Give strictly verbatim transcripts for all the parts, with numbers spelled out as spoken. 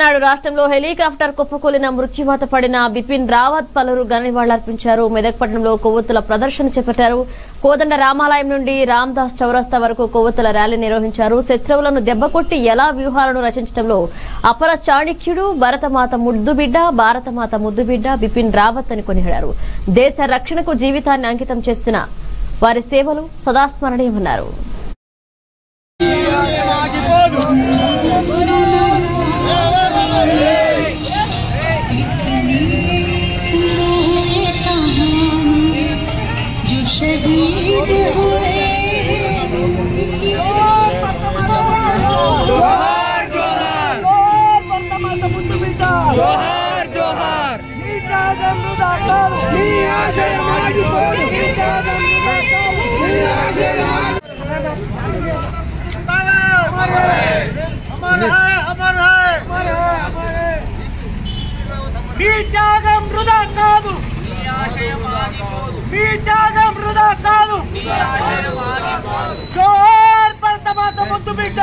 తమిళనాడు రాష్ట్రంలో హెలికాప్టర్ కుప్పకూలిన మృత్యువాత పడిన బిపిన్ రావత్ పలువురు ఘన నివాళులర్పించారు. మెదక్ పట్టణంలో కొవ్వొత్తుల ప్రదర్శన చేపట్టారు. కోదండ రామాలయం నుండి రామ్దాస్ చౌరస్తా వరకు కొవ్వొత్తుల ర్యాలీ నిర్వహించారు. శత్రువులను దెబ్బకొట్టి ఎలా వ్యూహాలను రచించడంలో అపర చాణక్యుడు భరతమాత ముద్దుబిడ్డ భారతమాత ముద్దుబిడ్డ బిపిన్ రావత్ అని కొనియాడారు. దేశ రక్షణకు జీవితాన్ని అంకితం చేసిన వారి సేవలు సదాస్మరణీయమన్నారు. जोहार जोहार మీ త్యాగం వృధా కాదు, మీ త్యాగం వృధా కాదు. జోహార్ భరతమాత ముద్దు బిడ్డ,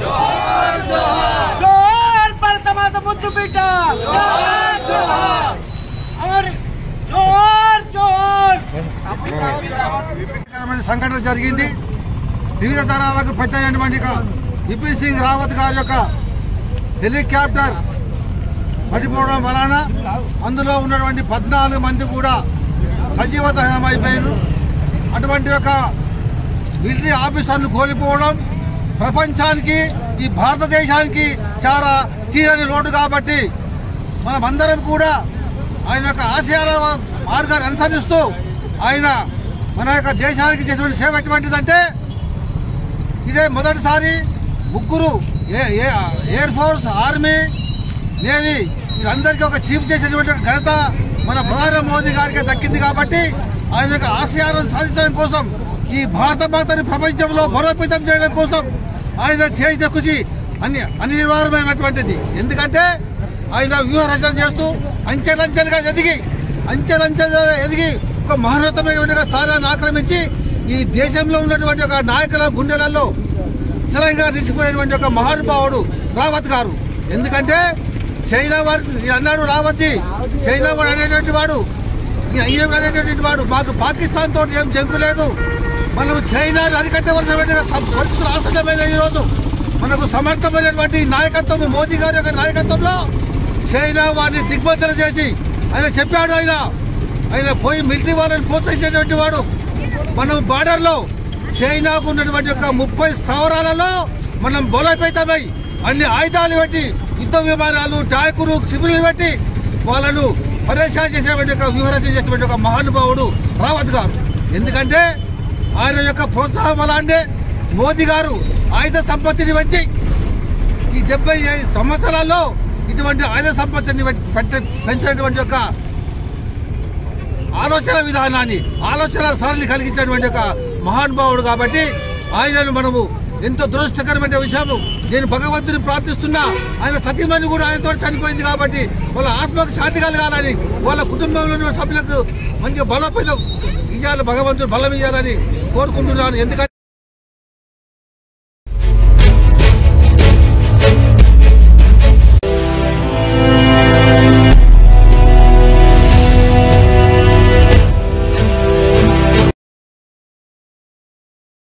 జోహార్ భరతమాత ముద్దు బిడ్డ, జోహార్ జోహార్. సంఘటన జరిగింది. వివిధ తరాలకు పెద్దైనటువంటి బిపిన్ సింగ్ రావత్ గారి యొక్క హెలికాప్టర్ పడిపోవడం వలన అందులో ఉన్నటువంటి పద్నాలుగు మంది కూడా సజీవ దహనం అయిపోయారు. అటువంటి యొక్క మిలిటరీ ఆఫీసర్లు కోల్పోవడం ప్రపంచానికి, ఈ భారతదేశానికి చాలా తీరని లోటు. కాబట్టి మనమందరం కూడా ఆయన యొక్క ఆశయాల మార్గాన్ని అనుసరిస్తూ ఆయన మన యొక్క దేశానికి చేసినటువంటి సేవ ఎటువంటిదంటే, ఇదే మొదటిసారి ముగ్గురు ఎయిర్ ఫోర్స్, ఆర్మీ, నేవీ వీళ్ళందరికీ ఒక చీఫ్ చేసినటువంటి ఘనత మన ప్రధాని మోదీ గారికి దక్కింది. కాబట్టి ఆయన యొక్క ఆశయాలను సాధించడం కోసం, ఈ భారత మాతని ప్రపంచంలో బలోపేతం చేయడం కోసం ఆయన చేసిన కృషి అన్ని అనివార్యమైనటువంటిది. ఎందుకంటే ఆయన వ్యూహ రచన చేస్తూ అంచెలంచెలుగా ఎదిగి అంచెలంచెలుగా ఎదిగి ఒక మహోన్నతమైనటువంటి స్థానాన్ని ఆక్రమించి ఈ దేశంలో ఉన్నటువంటి ఒక నాయకుల గుండెలలో స్థిరంగా నిలిచిపోయినటువంటి ఒక మహానుభావుడు రావత్ గారు. ఎందుకంటే చైనా వారు అన్నాడు రావత్, చైనా వాడు అనేటువంటి వాడు అనేటువంటి వాడు మాకు పాకిస్తాన్ తోటి ఏం జంకు లేదు, మనం చైనాని అరికట్టవలసినటువంటి పరిస్థితులు ఆసన్నమైన ఈరోజు మనకు సమర్థమైనటువంటి నాయకత్వం మోదీ గారి యొక్క నాయకత్వంలో చైనా వారిని దిగ్బంధన చేసి ఆయన చెప్పాడు. ఆయన ఆయన పోయి మిలిటరీ వాళ్ళని ప్రోత్సహించేటువంటి వాడు. మనం బార్డర్లో చైనాకు ఉన్నటువంటి యొక్క ముప్పై స్థావరాలలో మనం బలోపేతమై అన్ని ఆయుధాలు పెట్టి యుద్ధ విమానాలు, ట్యాంకులు, క్షిపణులు పెట్టి వాళ్ళను పరేషాన్ చేసేటువంటి ఒక వ్యూహరచన చేసేటువంటి ఒక మహానుభావుడు రావత్ గారు. ఎందుకంటే ఆయన యొక్క ప్రోత్సాహం అలాంటి మోదీ గారు ఆయుధ సంపత్తిని వచ్చి ఈ డెబ్బై సంవత్సరాల్లో ఇటువంటి ఆయుధ సంపత్తిని పెంచినటువంటి ఒక ఆలోచన విధానాన్ని, ఆలోచన సరళి కలిగించినటువంటి ఒక మహానుభావుడు. కాబట్టి ఆయనను మనము ఎంతో దురదృష్టకరమైన విషయము. నేను భగవంతుని ప్రార్థిస్తున్నా, ఆయన సతీమణి కూడా ఆయనతో చనిపోయింది. కాబట్టి వాళ్ళ ఆత్మకు శాంతి కలగాలని, వాళ్ళ కుటుంబంలో ఉన్న సభ్యులకు మంచిగా బలోపేతం ఇవ్వాలి, భగవంతుడు బలం ఇవ్వాలని కోరుకుంటున్నాను. ఎందుకంటే